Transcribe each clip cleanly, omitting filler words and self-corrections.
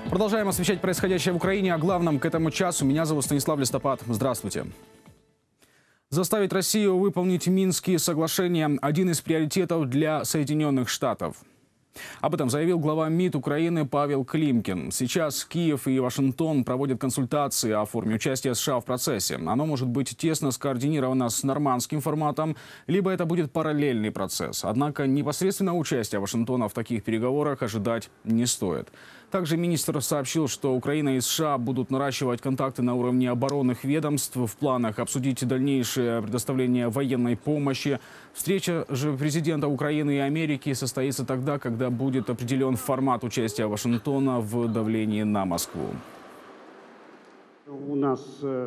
Продолжаем освещать происходящее в Украине. О главном к этому часу. Меня зовут Станислав Листопад. Здравствуйте. Заставить Россию выполнить Минские соглашения – один из приоритетов для Соединенных Штатов. Об этом заявил глава МИД Украины Павел Климкин. Сейчас Киев и Вашингтон проводят консультации о форме участия США в процессе. Оно может быть тесно скоординировано с нормандским форматом, либо это будет параллельный процесс. Однако непосредственно участие Вашингтона в таких переговорах ожидать не стоит. Также министр сообщил, что Украина и США будут наращивать контакты на уровне оборонных ведомств в планах обсудить дальнейшее предоставление военной помощи. Встреча же президента Украины и Америки состоится тогда, когда будет определен формат участия Вашингтона в давлении на Москву. У нас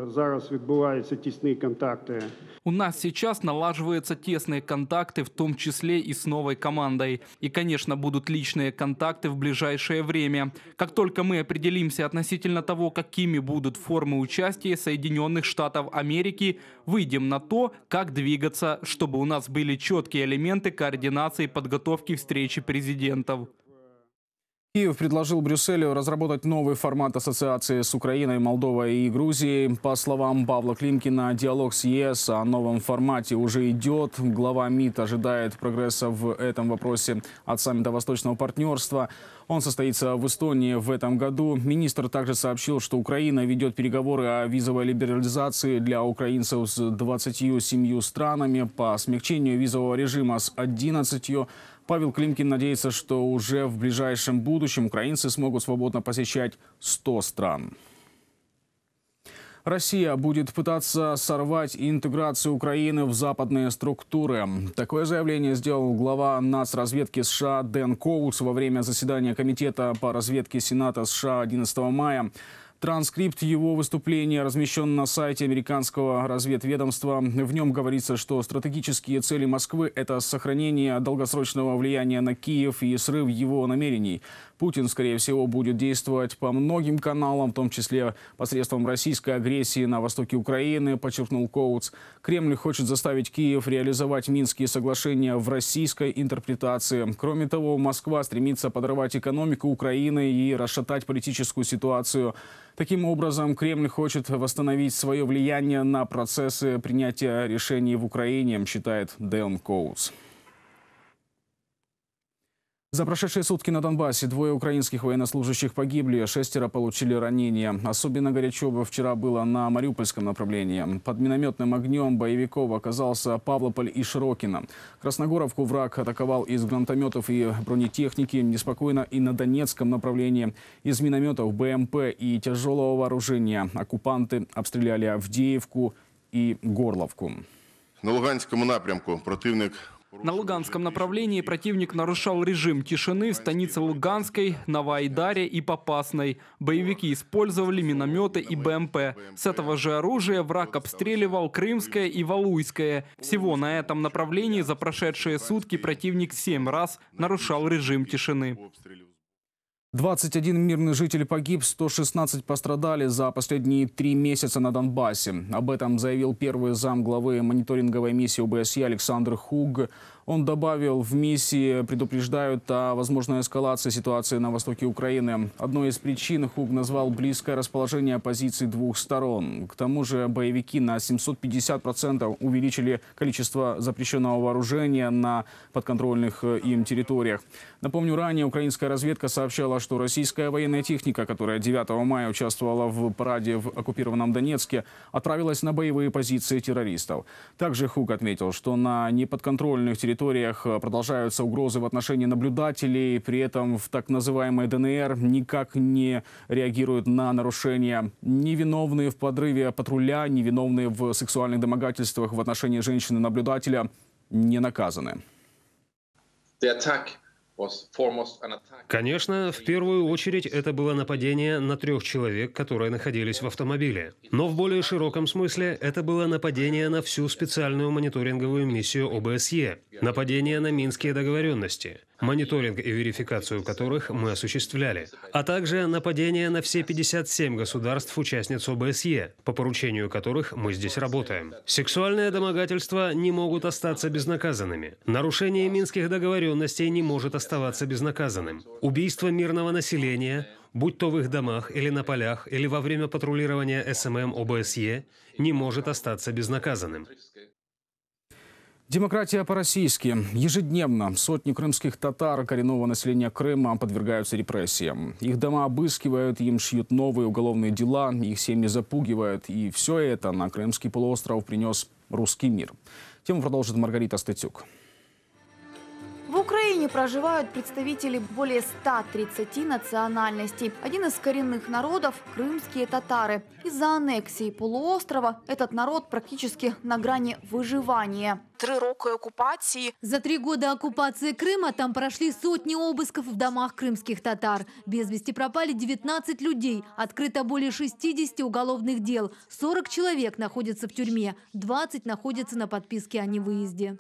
сейчас налаживаются тесные контакты, в том числе и с новой командой. И, конечно, будут личные контакты в ближайшее время. Как только мы определимся относительно того, какими будут формы участия Соединенных Штатов Америки, выйдем на то, как двигаться, чтобы у нас были четкие элементы координации и подготовки встречи президентов. Киев предложил Брюсселю разработать новый формат ассоциации с Украиной, Молдовой и Грузией. По словам Павла Климкина, диалог с ЕС о новом формате уже идет. Глава МИД ожидает прогресса в этом вопросе от саммита Восточного партнерства. Он состоится в Эстонии в этом году. Министр также сообщил, что Украина ведет переговоры о визовой либерализации для украинцев с 27 странами, по смягчению визового режима с 11. Павел Климкин надеется, что уже в ближайшем будущем украинцы смогут свободно посещать 100 стран. Россия будет пытаться сорвать интеграцию Украины в западные структуры. Такое заявление сделал глава нацразведки США Дэн Коутс во время заседания Комитета по разведке Сената США 11 мая. Транскрипт его выступления размещен на сайте американского разведведомства. В нем говорится, что стратегические цели Москвы – это сохранение долгосрочного влияния на Киев и срыв его намерений. Путин, скорее всего, будет действовать по многим каналам, в том числе посредством российской агрессии на востоке Украины, подчеркнул Коутс. Кремль хочет заставить Киев реализовать Минские соглашения в российской интерпретации. Кроме того, Москва стремится подорвать экономику Украины и расшатать политическую ситуацию. Таким образом, Кремль хочет восстановить свое влияние на процессы принятия решений в Украине, считает Дэн Коутс. За прошедшие сутки на Донбассе 2 украинских военнослужащих погибли, 6 получили ранения. Особенно горячо вчера было на Мариупольском направлении. Под минометным огнем боевиков оказался Павлополь и Широкино. Красногоровку враг атаковал из гранатометов и бронетехники. Неспокойно и на Донецком направлении. Из минометов, БМП и тяжелого вооружения оккупанты обстреляли Авдеевку и Горловку. На Луганском напрямку противник... На Луганском направлении противник нарушал режим тишины в станице Луганской, Новоайдаре и Попасной. Боевики использовали минометы и БМП. С этого же оружия враг обстреливал Крымское и Валуйское. Всего на этом направлении за прошедшие сутки противник 7 раз нарушал режим тишины. 21 мирный житель погиб, 116 пострадали за последние 3 месяца на Донбассе. Об этом заявил первый замглавы мониторинговой миссии ОБСЕ Александр Хуг. Он добавил, в миссии предупреждают о возможной эскалации ситуации на востоке Украины. Одной из причин Хуг назвал близкое расположение позиций двух сторон. К тому же боевики на 750% увеличили количество запрещенного вооружения на подконтрольных им территориях. Напомню, ранее украинская разведка сообщала, что российская военная техника, которая 9 мая участвовала в параде в оккупированном Донецке, отправилась на боевые позиции террористов. Также Хуг отметил, что на неподконтрольных территориях продолжаются угрозы в отношении наблюдателей. При этом в так называемой ДНР никак не реагируют на нарушения. Невиновные в подрыве патруля, невиновные в сексуальных домогательствах в отношении женщины-наблюдателя не наказаны. Конечно, в первую очередь это было нападение на 3 человек, которые находились в автомобиле. Но в более широком смысле это было нападение на всю специальную мониторинговую миссию ОБСЕ, нападение на Минские договоренности, мониторинг и верификацию которых мы осуществляли, а также нападение на все 57 государств-участниц ОБСЕ, по поручению которых мы здесь работаем. Сексуальные домогательства не могут остаться безнаказанными. Нарушение Минских договоренностей не может оставаться безнаказанным. Убийство мирного населения, будь то в их домах или на полях, или во время патрулирования СММ ОБСЕ, не может остаться безнаказанным. Демократия по-российски. Ежедневно сотни крымских татар коренного населения Крыма подвергаются репрессиям. Их дома обыскивают, им шьют новые уголовные дела, их семьи запугивают. И все это на Крымский полуостров принес русский мир. Тему продолжит Маргарита Статюк. В Украине проживают представители более 130 национальностей. Один из коренных народов – крымские татары. Из-за аннексии полуострова этот народ практически на грани выживания. 3 роки оккупации. За 3 года оккупации Крыма там прошли сотни обысков в домах крымских татар. Без вести пропали 19 людей. Открыто более 60 уголовных дел. 40 человек находятся в тюрьме. 20 находятся на подписке о невыезде.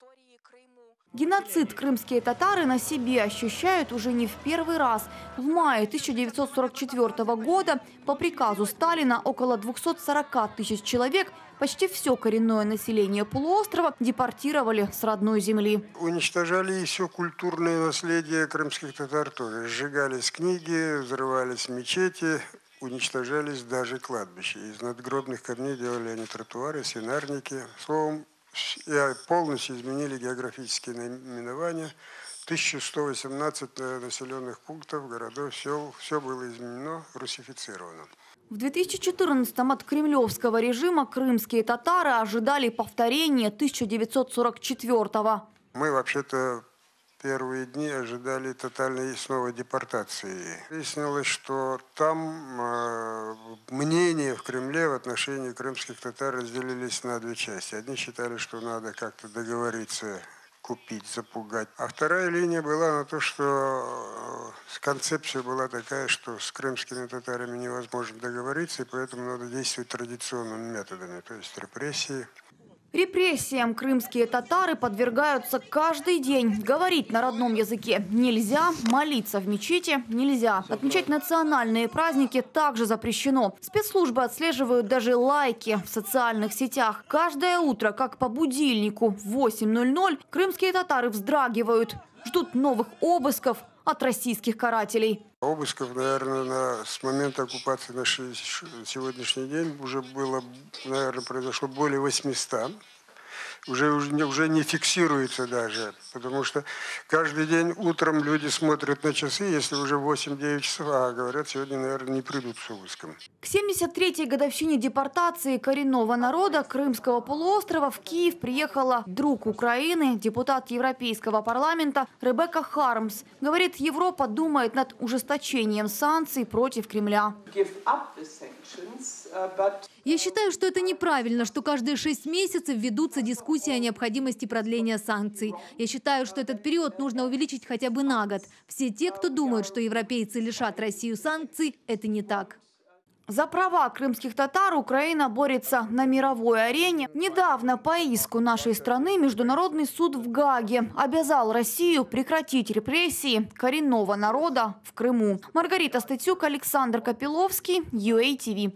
Геноцид крымские татары на себе ощущают уже не в первый раз. В мае 1944 года по приказу Сталина около 240 тысяч человек, почти все коренное население полуострова, депортировали с родной земли. Уничтожали и все культурное наследие крымских татар тоже. Сжигались книги, взрывались мечети, уничтожались даже кладбища. Из надгробных камней делали они тротуары, свинарники. Словом, полностью изменили географические наименования. 1118 населенных пунктов, городов, сел, все было изменено, русифицировано. В 2014-м от кремлевского режима крымские татары ожидали повторения 1944-го. Мы вообще-то первые дни ожидали тотальной снова депортации. Выяснилось, что там мнения в Кремле в отношении крымских татар разделились на 2 части. Одни считали, что надо как-то договориться, купить, запугать. А вторая линия была на то, что концепция была такая, что с крымскими татарами невозможно договориться, и поэтому надо действовать традиционными методами, то есть репрессии. Репрессиям крымские татары подвергаются каждый день. Говорить на родном языке нельзя, молиться в мечети нельзя. Отмечать национальные праздники также запрещено. Спецслужбы отслеживают даже лайки в социальных сетях. Каждое утро, как по будильнику, в 8:00 крымские татары вздрагивают. Ждут новых обысков от российских карателей. Обысков, наверное, с момента оккупации на сегодняшний день уже было, наверное, произошло более 800. Уже не фиксируется даже, потому что каждый день утром люди смотрят на часы, если уже 8-9 часов, а говорят, сегодня, наверное, не придут с обыском. К 73-й годовщине депортации коренного народа Крымского полуострова в Киев приехала друг Украины, депутат Европейского парламента Ребекка Хармс. Говорит, Европа думает над ужесточением санкций против Кремля. Я считаю, что это неправильно, что каждые 6 месяцев ведутся дискуссии о необходимости продления санкций. Я считаю, что этот период нужно увеличить хотя бы на год. Все те, кто думают, что европейцы лишат Россию санкций, это не так. За права крымских татар Украина борется на мировой арене. Недавно по иску нашей страны Международный суд в Гааге обязал Россию прекратить репрессии коренного народа в Крыму. Маргарита Статюк, Александр Копиловский, UATV.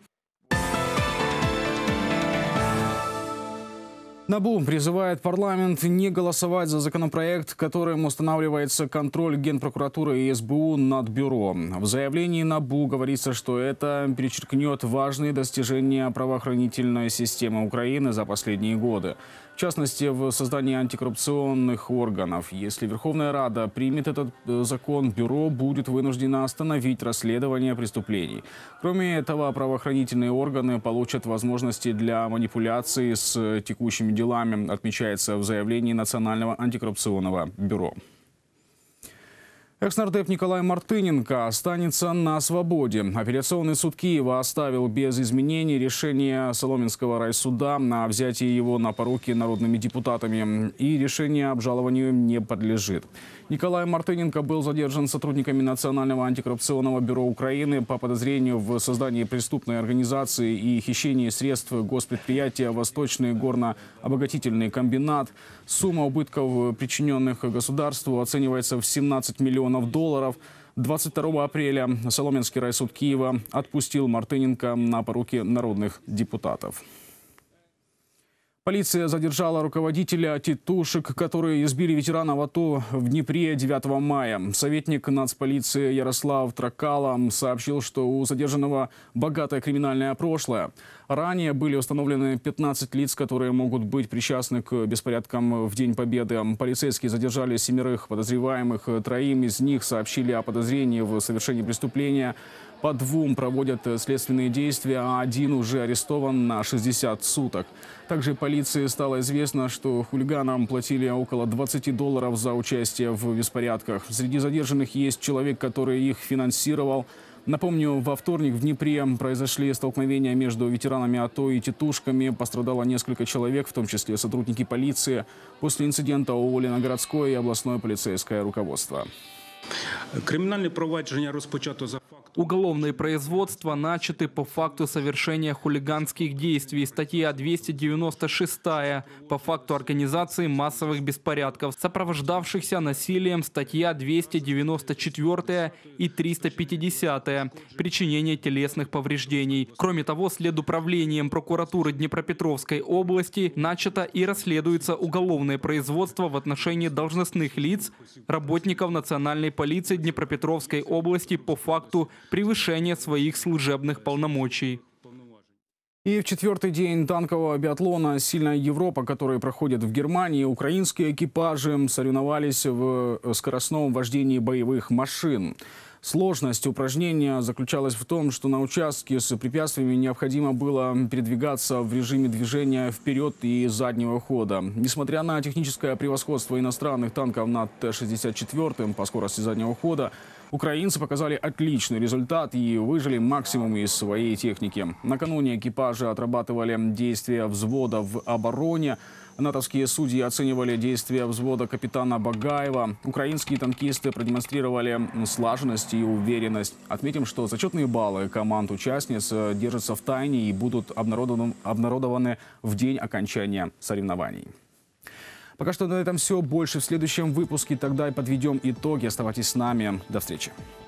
НАБУ призывает парламент не голосовать за законопроект, которым устанавливается контроль Генпрокуратуры и СБУ над бюро. В заявлении НАБУ говорится, что это перечеркнет важные достижения правоохранительной системы Украины за последние годы. В частности, в создании антикоррупционных органов. Если Верховная Рада примет этот закон, бюро будет вынуждено остановить расследование преступлений. Кроме этого, правоохранительные органы получат возможности для манипуляции с текущими делами, отмечается в заявлении Национального антикоррупционного бюро. Экс-нардеп Николай Мартыненко останется на свободе. Апелляционный суд Киева оставил без изменений решение Соломенского райсуда на взятие его на поруки народными депутатами. И решение обжалованию не подлежит. Николай Мартыненко был задержан сотрудниками Национального антикоррупционного бюро Украины по подозрению в создании преступной организации и хищении средств госпредприятия «Восточный горно-обогатительный комбинат». Сумма убытков, причиненных государству, оценивается в 17 миллионов долларов. 22 апреля Соломенский райсуд Киева отпустил Мартыненко на поруки народных депутатов. Полиция задержала руководителя «Титушек», которые избили ветеранов АТО в Днепре 9 мая. Советник нацполиции Ярослав Тракала сообщил, что у задержанного богатое криминальное прошлое. Ранее были установлены 15 лиц, которые могут быть причастны к беспорядкам в День Победы. Полицейские задержали 7 подозреваемых. 3 из них сообщили о подозрении в совершении преступления. По 2 проводят следственные действия, а 1 уже арестован на 60 суток. Также полиции стало известно, что хулиганам платили около $20 за участие в беспорядках. Среди задержанных есть человек, который их финансировал. Напомню, во вторник в Днепре произошли столкновения между ветеранами АТО и титушками. Пострадало несколько человек, в том числе сотрудники полиции. После инцидента уволено городское и областное полицейское руководство. Криминальное провадження розпочато за фактом. Уголовные производства начаты по факту совершения хулиганских действий. Статья 296 по факту организации массовых беспорядков, сопровождавшихся насилием. Статья 294 и 350 причинение телесных повреждений. Кроме того, следуправлением прокуратуры Днепропетровской области начато и расследуется уголовное производство в отношении должностных лиц, работников национальной полиции Днепропетровской области по факту превышения своих служебных полномочий. И в 4-й день танкового биатлона «Сильная Европа», который проходит в Германии, украинские экипажи соревновались в скоростном вождении боевых машин. Сложность упражнения заключалась в том, что на участке с препятствиями необходимо было передвигаться в режиме движения вперед и заднего хода. Несмотря на техническое превосходство иностранных танков над Т-64 по скорости заднего хода, украинцы показали отличный результат и выжили максимум из своей техники. Накануне экипажи отрабатывали действия взвода в обороне. Натовские судьи оценивали действия взвода капитана Багаева. Украинские танкисты продемонстрировали слаженность и уверенность. Отметим, что зачетные баллы команд-участниц держатся в тайне и будут обнародованы в день окончания соревнований. Пока что на этом все. Больше в следующем выпуске. Тогда и подведем итоги. Оставайтесь с нами. До встречи.